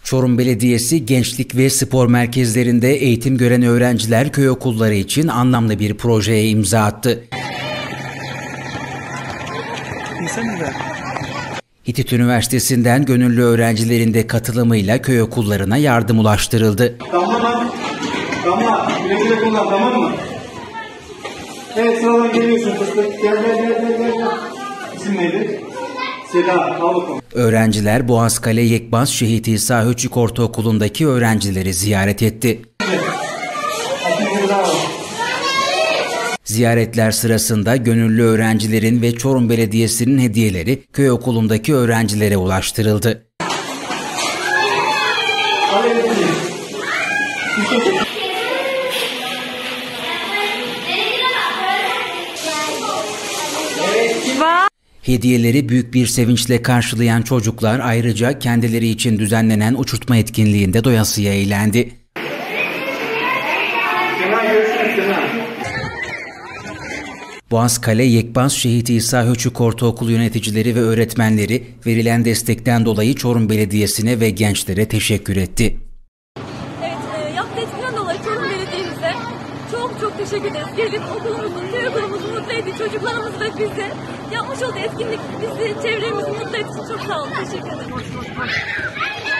Çorum Belediyesi gençlik ve spor merkezlerinde eğitim gören öğrenciler köy okulları için anlamlı bir projeye imza attı. Hitit Üniversitesi'nden gönüllü öğrencilerin de katılımıyla köy okullarına yardım ulaştırıldı. Tamam. Güle kullan, tamam mı? Evet, sıradan geliyorsun fıstık. Gel. İsim neydi? Seda, al bakalım. Öğrenciler Boğazkale Yekbaz Şehit İsa Höçük Ortaokulu'ndaki öğrencileri ziyaret etti. Ziyaretler sırasında gönüllü öğrencilerin ve Çorum Belediyesi'nin hediyeleri köy okulundaki öğrencilere ulaştırıldı. Hediyeleri büyük bir sevinçle karşılayan çocuklar ayrıca kendileri için düzenlenen uçurtma etkinliğinde doyasıya eğlendi. Boğazkale Yekbaz Şehit İsa Höçük Ortaokulu yöneticileri ve öğretmenleri verilen destekten dolayı Çorum Belediyesi'ne ve gençlere teşekkür etti. Evet, yaptığı etkiden dolayı Çorum Belediye'mize çok teşekkür ederiz. Gelip okulumuzu, köy okulumuzu mutlu etti. Çocuklarımız ve bizi yapmış olduğu etkinlik bizi, çevremizi mutlu ettiği için çok sağ olun. Teşekkür ederim.